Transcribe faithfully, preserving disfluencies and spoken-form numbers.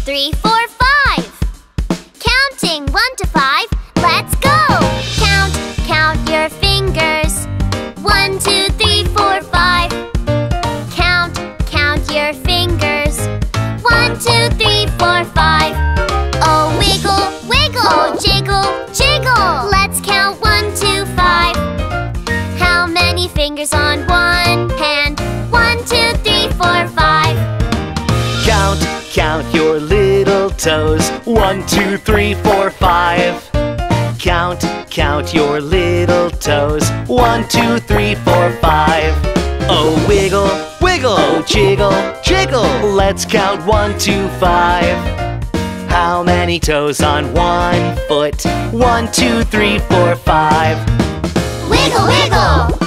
three, four, five. Counting one to five, let's go! Count, count your fingers. One, two, three, four, five. Count, count your fingers. One, two, three, four, five. Oh, wiggle, wiggle. Oh, jiggle, jiggle. Let's count one, two, five. How many fingers on one hand? One, two, three, four, five. Count, count your little toes. One, two, three, four, five. Count, count your little toes. One, two, three, four, five. Oh, wiggle, wiggle. Oh, jiggle, jiggle. Let's count one, two, five. How many toes on one foot? One, two, three, four, five. Wiggle, wiggle.